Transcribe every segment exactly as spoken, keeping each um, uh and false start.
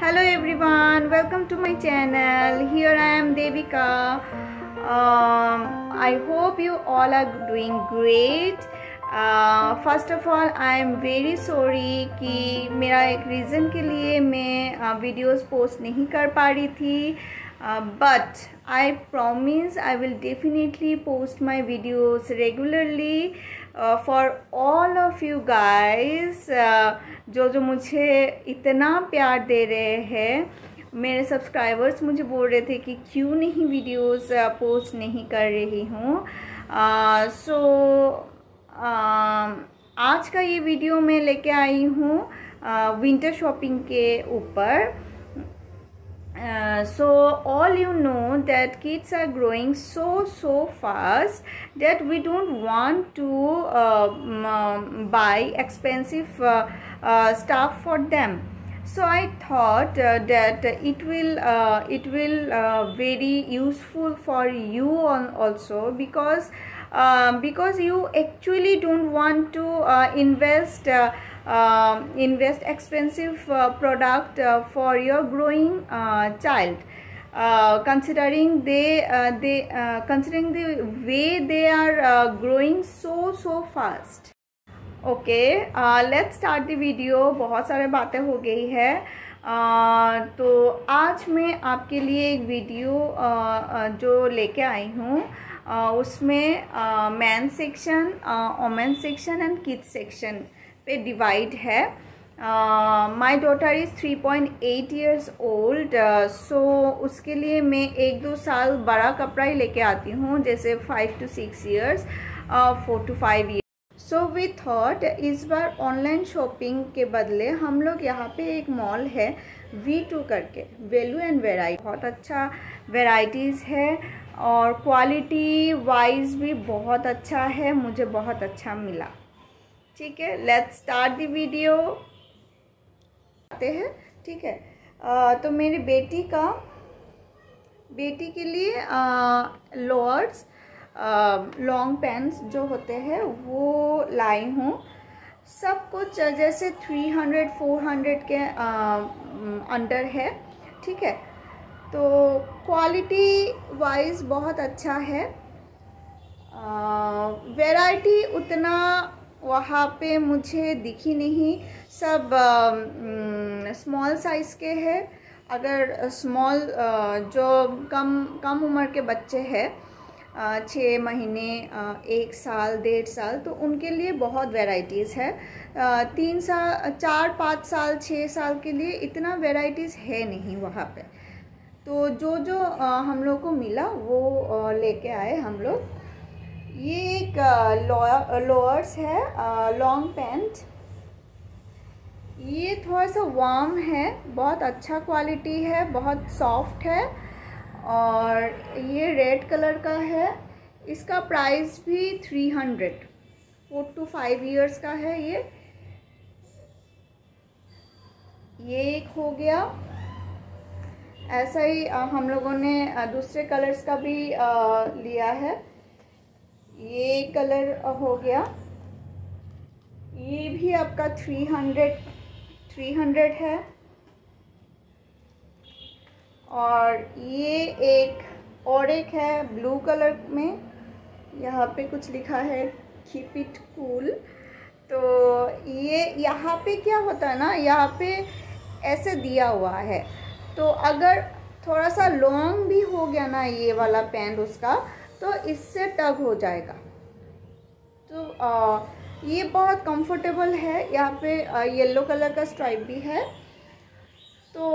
Hello everyone, welcome to my channel. Here I am Devika. um, I hope you all are doing great. uh, first of all I am very sorry कि मेरा एक reason के लिए मैं videos uh, post नहीं कर पा रही थी, but I promise I will definitely post my videos regularly uh, for all of you guys. uh, जो जो मुझे इतना प्यार दे रहे हैं, मेरे सब्सक्राइबर्स मुझे बोल रहे थे कि क्यों नहीं वीडियोस पोस्ट नहीं कर रही हूँ. सो आज का ये वीडियो मैं लेके आई हूँ विंटर शॉपिंग के ऊपर. Uh, so all you know that kids are growing so so fast that we don't want to uh, um, buy expensive uh, uh, stuff for them. So I thought uh, that it will uh, it will uh, very useful for you also, because uh, because you actually don't want to uh, invest uh, Uh, invest expensive uh, product uh, for your growing uh, child, uh, considering they uh, they uh, considering the way they are uh, growing so so fast. Okay, uh, let's start the video. बहुत सारे बातें हो गई है. uh, तो आज मैं आपके लिए एक वीडियो uh, uh, जो लेके आई हूँ, uh, उसमें man section, women section and kids section पे डिवाइड है. My daughter is three point eight years old, so उसके लिए मैं एक दो साल बड़ा कपड़ा ही लेके आती हूँ, जैसे five two six years, four two five years. So we thought इस बार ऑनलाइन शॉपिंग के बदले हम लोग यहाँ पे एक मॉल है वी टू करके, वैल्यू एंड वेराइटी, बहुत अच्छा वेराइटीज़ है और क्वालिटी वाइज भी बहुत अच्छा है, मुझे बहुत अच्छा मिला. ठीक है, लेट्स स्टार्ट द वीडियो. आते हैं. ठीक है, आ, तो मेरी बेटी का बेटी के लिए लोअर्स, लॉन्ग पैंट्स जो होते हैं वो लाई हूँ. सब कुछ जैसे थ्री हंड्रेड फोर हंड्रेड के अंडर है. ठीक है, तो क्वालिटी वाइज बहुत अच्छा है. वैरायटी उतना वहाँ पे मुझे दिखी नहीं, सब स्मॉल साइज़ के हैं. अगर स्मॉल जो कम कम उम्र के बच्चे हैं, छः महीने, एक साल, डेढ़ साल, तो उनके लिए बहुत वैरायटीज़ है. तीन साल, चार पाँच साल, छः साल के लिए इतना वैरायटीज़ है नहीं वहाँ पे. तो जो जो हम लोग को मिला वो लेके आए हम लोग. ये एक लोअर्स है, लॉन्ग पैंट. ये थोड़ा सा वार्म है, बहुत अच्छा क्वालिटी है, बहुत सॉफ्ट है और ये रेड कलर का है. इसका प्राइस भी three hundred, four two five years का है. ये ये एक हो गया. ऐसा ही हम लोगों ने दूसरे कलर्स का भी लिया है. ये कलर हो गया. ये भी आपका थ्री हंड्रेड थ्री हंड्रेड है. और ये एक और एक है ब्लू कलर में, यहाँ पे कुछ लिखा है कीप इट कूल. तो ये यहाँ पे क्या होता है ना, यहाँ पे ऐसे दिया हुआ है, तो अगर थोड़ा सा लॉन्ग भी हो गया ना ये वाला पैंट उसका, तो इससे टग हो जाएगा. तो आ, ये बहुत कंफर्टेबल है. यहाँ पे येलो कलर का स्ट्राइप भी है, तो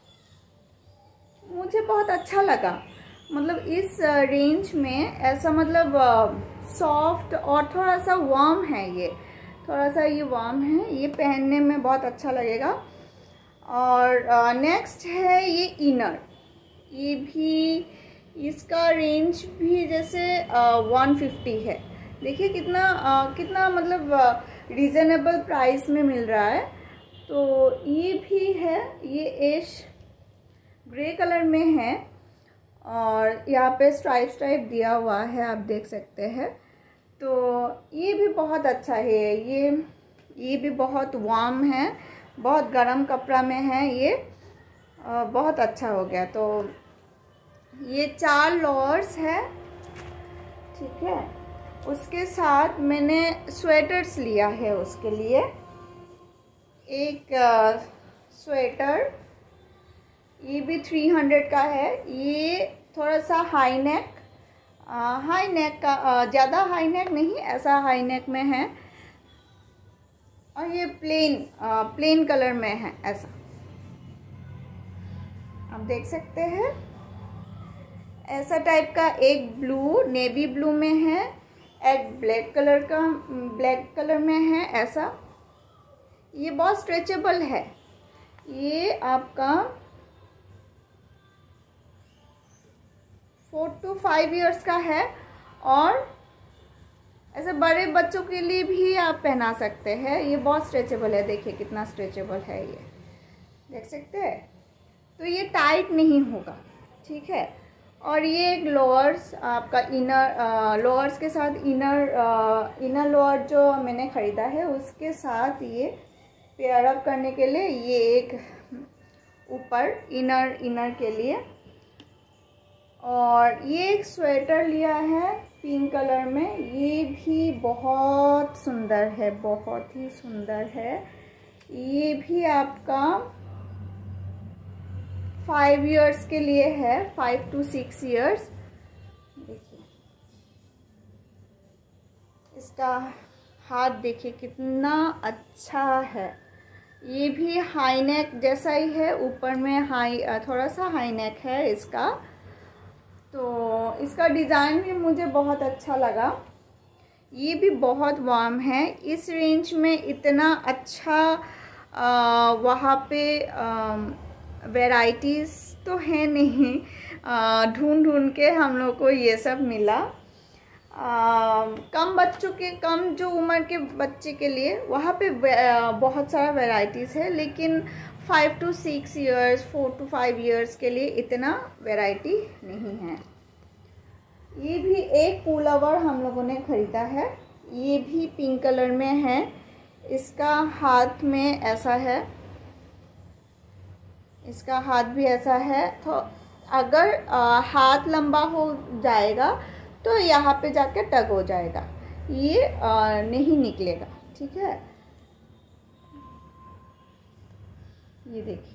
मुझे बहुत अच्छा लगा. मतलब इस रेंज में ऐसा, मतलब सॉफ्ट और थोड़ा सा वार्म है. ये थोड़ा सा ये वार्म है, ये पहनने में बहुत अच्छा लगेगा. और नेक्स्ट है ये इनर. ये भी, इसका रेंज भी जैसे वन फिफ्टी है. देखिए कितना आ, कितना मतलब रीज़नेबल प्राइस में मिल रहा है. तो ये भी है, ये एश ग्रे कलर में है और यहाँ पे स्ट्राइप स्ट्राइप दिया हुआ है, आप देख सकते हैं. तो ये भी बहुत अच्छा है. ये ये भी बहुत वार्म है, बहुत गर्म कपड़ा में है ये. बहुत अच्छा हो गया। तो ये चार लोअर्स है, ठीक है। उसके साथ मैंने स्वेटर्स लिया है उसके लिए। एक स्वेटर, ये भी थ्री हंड्रेड का है। ये थोड़ा सा हाई नेक, हाई नेक का, ज़्यादा हाई नेक नहीं, ऐसा हाई नेक में है। और ये प्लेन प्लेन कलर में है, ऐसा आप देख सकते हैं। ऐसा टाइप का एक ब्लू, नेवी ब्लू में है, एक ब्लैक कलर का, ब्लैक कलर में है ऐसा। ये बहुत स्ट्रेचेबल है। ये आपका फोर टू फाइव इयर्स का है और ऐसे बड़े बच्चों के लिए भी आप पहना सकते हैं। ये बहुत स्ट्रेचेबल है, देखिए कितना स्ट्रेचेबल है, ये देख सकते हैं। तो ये टाइट नहीं होगा, ठीक है। और ये एक लोअर्स आपका इनर, लोअर्स के साथ इनर इनर लोअर जो मैंने ख़रीदा है उसके साथ ये पेयर अप करने के लिए ये एक ऊपर इनर इनर के लिए। और ये एक स्वेटर लिया है पिंक कलर में, ये भी बहुत सुंदर है, बहुत ही सुंदर है। ये भी आपका फाइव इयर्स के लिए है, फाइव टू सिक्स इयर्स। देखिए इसका हाथ देखिए कितना अच्छा है। ये भी हाई नेक जैसा ही है, ऊपर में हाई, थोड़ा सा हाई नेक है इसका। तो इसका डिज़ाइन भी मुझे बहुत अच्छा लगा। ये भी बहुत वार्म है। इस रेंज में इतना अच्छा आ, वहाँ पे वैराइटीज़ तो है नहीं, ढूंढ ढूंढ के हम लोग को ये सब मिला। आ, कम बच्चों के, कम जो उम्र के बच्चे के लिए वहाँ पे बहुत सारा वैराइटीज़ है, लेकिन five two six years, four two five years के लिए इतना वैरायटी नहीं है। ये भी एक पुलओवर हम लोगों ने ख़रीदा है, ये भी पिंक कलर में है। इसका हाथ में ऐसा है, इसका हाथ भी ऐसा है। तो अगर आ, हाथ लंबा हो जाएगा तो यहाँ पे जाके टग हो जाएगा, ये आ, नहीं निकलेगा, ठीक है। ये देखिए,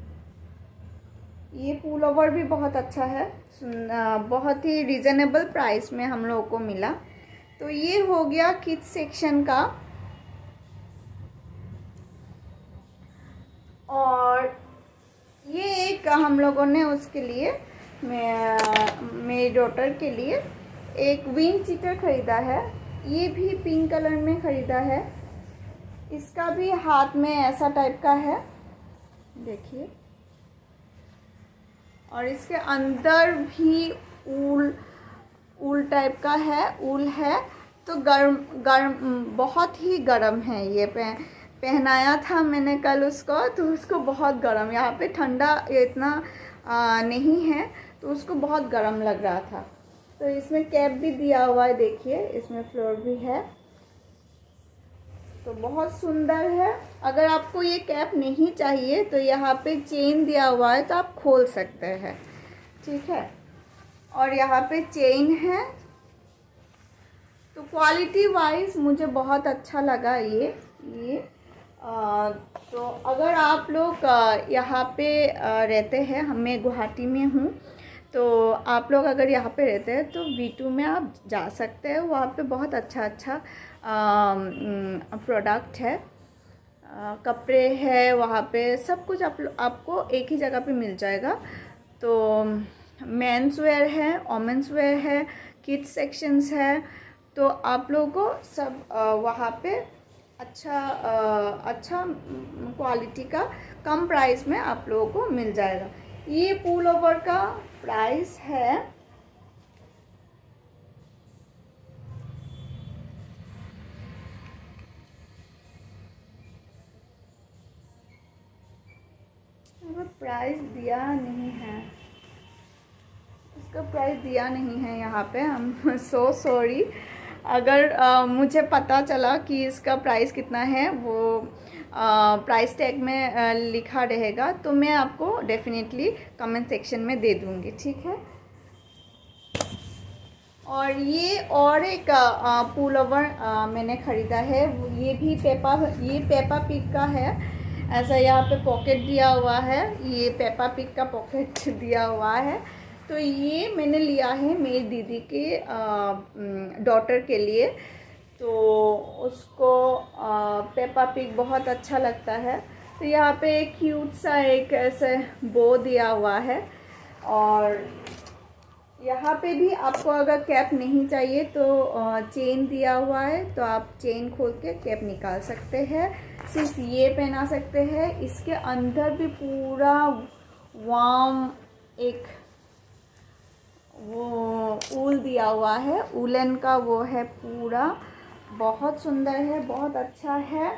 ये पुलओवर भी बहुत अच्छा है, बहुत ही रिजनेबल प्राइस में हम लोगों को मिला। तो ये हो गया किड्स सेक्शन का। और ये एक हम लोगों ने उसके लिए, मेरी डॉटर के लिए एक विंड चीटर ख़रीदा है। ये भी पिंक कलर में ख़रीदा है। इसका भी हाथ में ऐसा टाइप का है, देखिए। और इसके अंदर भी ऊल ऊल टाइप का है, ऊल है। तो गर्म गर्म बहुत ही गर्म है। ये पह पहनाया था मैंने कल उसको, तो उसको बहुत गर्म, यहाँ पे ठंडा इतना आ, नहीं है, तो उसको बहुत गर्म लग रहा था। तो इसमें कैप भी दिया हुआ है, देखिए इसमें फ्लोर भी है, तो बहुत सुंदर है। अगर आपको ये कैप नहीं चाहिए तो यहाँ पे चेन दिया हुआ है, तो आप खोल सकते हैं, ठीक है। और यहाँ पे चेन है। तो क्वालिटी वाइज मुझे बहुत अच्छा लगा ये ये आ, तो अगर आप लोग यहाँ पे रहते हैं, मैं गुवाहाटी में हूँ, तो आप लोग अगर यहाँ पे रहते हैं तो वी टू में आप जा सकते हैं। वहाँ पे बहुत अच्छा अच्छा प्रोडक्ट है, आ, कपड़े है वहाँ पे, सब कुछ आप आपको एक ही जगह पे मिल जाएगा। तो मेंस वेयर है, वोमेंस वेयर है, किड्स सेक्शंस है। तो आप लोगों को सब आ, वहाँ पे अच्छा आ, अच्छा क्वालिटी का कम प्राइस में आप लोगों को मिल जाएगा। ये पुलओवर का प्राइस है प्राइस दिया नहीं है, इसका प्राइस दिया नहीं है यहाँ पे। हम सो सॉरी। अगर आ, मुझे पता चला कि इसका प्राइस कितना है, वो प्राइस टैग में आ, लिखा रहेगा तो मैं आपको डेफिनेटली कमेंट सेक्शन में दे दूँगी, ठीक है। और ये और एक पुल ओवर मैंने ख़रीदा है, ये भी पेपा ये पेपा पिग का है। ऐसा यहाँ पे पॉकेट दिया हुआ है, ये पेपा पिग का पॉकेट दिया हुआ है। तो ये मैंने लिया है मेरी दीदी के डॉटर के लिए, तो उसको पेपा पिग बहुत अच्छा लगता है। तो यहाँ पे एक क्यूट सा एक ऐसे बो दिया हुआ है। और यहाँ पे भी आपको अगर कैप नहीं चाहिए तो चेन दिया हुआ है, तो आप चेन खोल के कैप निकाल सकते हैं। सिर्फ ये पहना सकते हैं। इसके अंदर भी पूरा वार्म एक वो ऊल दिया हुआ है, उलन का वो है पूरा, बहुत सुंदर है, बहुत अच्छा है।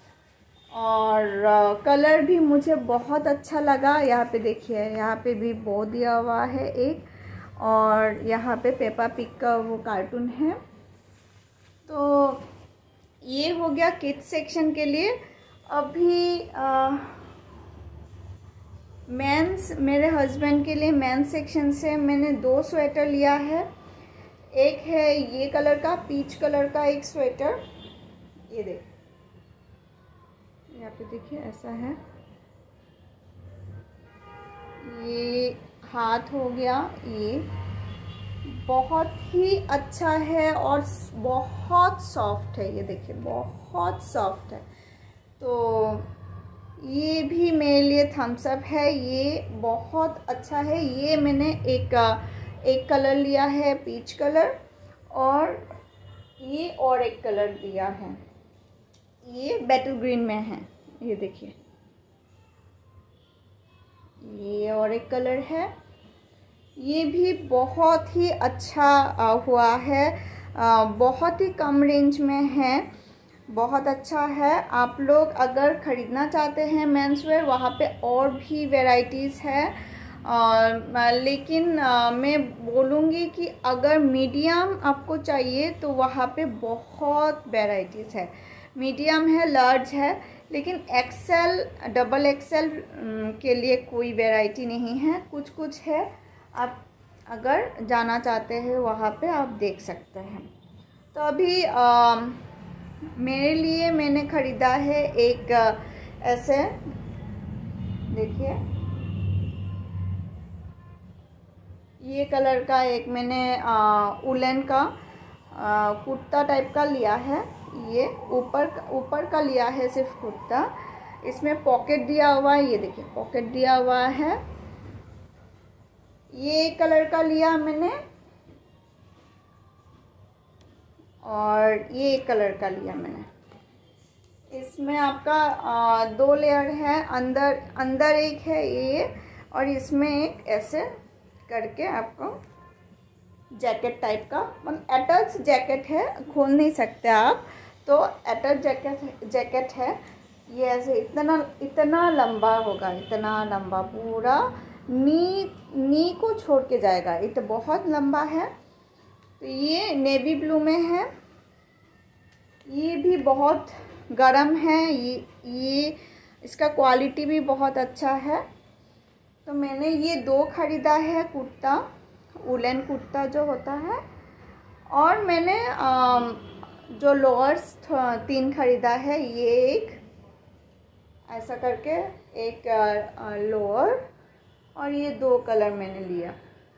और कलर भी मुझे बहुत अच्छा लगा। यहाँ पे देखिए, यहाँ पे भी बो दिया हुआ है एक, और यहाँ पे पेपा पिग का वो कार्टून है। तो ये हो गया किड्स सेक्शन के लिए। अभी मेंस, मेरे हस्बैंड के लिए मेंस सेक्शन से मैंने दो स्वेटर लिया है। एक है ये कलर का, पीच कलर का एक स्वेटर, ये देख, यहाँ पे देखिए ऐसा है। ये हाथ हो गया, ये बहुत ही अच्छा है और बहुत सॉफ्ट है, ये देखिए बहुत सॉफ्ट है। तो ये भी मेरे लिए थम्स अप है, ये बहुत अच्छा है। ये मैंने एक एक कलर लिया है, पीच कलर, और ये और एक कलर लिया है, ये बैटल ग्रीन में है, ये देखिए, ये और एक कलर है। ये भी बहुत ही अच्छा हुआ है, बहुत ही कम रेंज में है, बहुत अच्छा है। आप लोग अगर ख़रीदना चाहते हैं मेंसवेयर, वहाँ पे और भी वैरायटीज़ है। आ, लेकिन आ, मैं बोलूँगी कि अगर मीडियम आपको चाहिए तो वहाँ पे बहुत वैरायटीज़ है। मीडियम है, लार्ज है, लेकिन एक्सेल, डबल एक्सेल के लिए कोई वैरायटी नहीं है। कुछ कुछ है, आप अगर जाना चाहते हैं वहाँ पे आप देख सकते हैं। तो अभी आ, मेरे लिए मैंने ख़रीदा है एक ऐसे, देखिए ये कलर का एक मैंने उलन का आ, कुर्ता टाइप का लिया है। ये ऊपर ऊपर का लिया है सिर्फ कुर्ता, इसमें पॉकेट दिया हुआ है, ये देखिए पॉकेट दिया हुआ है। ये कलर का लिया मैंने, और ये कलर का लिया मैंने। इसमें आपका आ, दो लेयर है, अंदर अंदर एक है ये, और इसमें एक ऐसे करके आपको जैकेट टाइप का, मतलब अटैच जैकेट है, खोल नहीं सकते आप, तो अटैच जैकेट जैकेट है। ये ऐसे इतना इतना लंबा होगा, इतना लंबा, पूरा नी नी को छोड़ के जाएगा, ये तो बहुत लंबा है। तो ये नेवी ब्लू में है, ये भी बहुत गर्म है, ये ये इसका क्वालिटी भी बहुत अच्छा है। तो मैंने ये दो ख़रीदा है कुर्ता, उलन कुर्ता जो होता है, और मैंने जो लोअर्स तीन ख़रीदा है, ये एक ऐसा करके एक लोअर, और ये दो कलर मैंने लिया।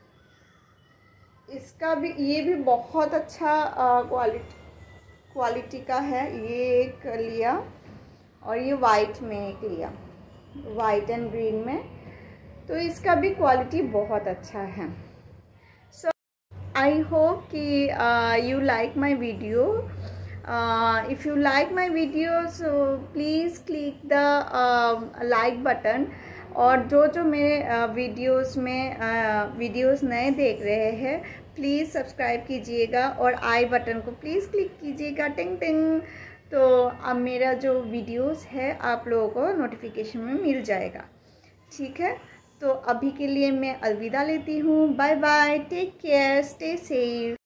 इसका भी, ये भी बहुत अच्छा क्वालिटी क्वालिटी का है, ये एक लिया, और ये वाइट में एक लिया, वाइट एंड ग्रीन में। तो इसका भी क्वालिटी बहुत अच्छा है। सो आई होप कि you like my video. If you like my video so please click the like button. और जो जो मेरे वीडियोस में वीडियोस नए देख रहे हैं, प्लीज़ सब्सक्राइब कीजिएगा और आई बटन को प्लीज़ क्लिक कीजिएगा, टिंग टिंग। तो अब मेरा जो वीडियोस है आप लोगों को नोटिफिकेशन में मिल जाएगा, ठीक है। तो अभी के लिए मैं अलविदा लेती हूँ, bye bye, take care, stay safe.